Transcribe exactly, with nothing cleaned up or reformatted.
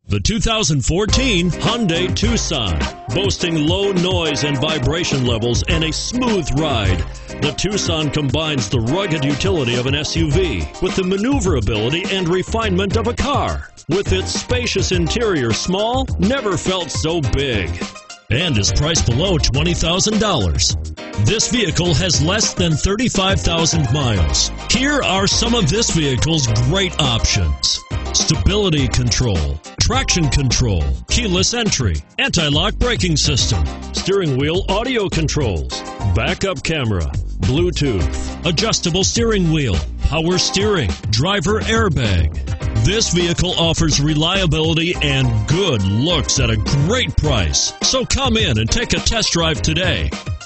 The two thousand fourteen Hyundai Tucson. Boasting low noise and vibration levels and a smooth ride, the Tucson combines the rugged utility of an S U V with the maneuverability and refinement of a car. With its spacious interior, small never felt so big, and is priced below twenty thousand dollars. This vehicle has less than thirty-five thousand miles. Here are some of this vehicle's great options: stability control, traction control, keyless entry, anti-lock braking system, steering wheel audio controls, backup camera, Bluetooth, adjustable steering wheel, power steering, driver airbag. This vehicle offers reliability and good looks at a great price. So come in and take a test drive today.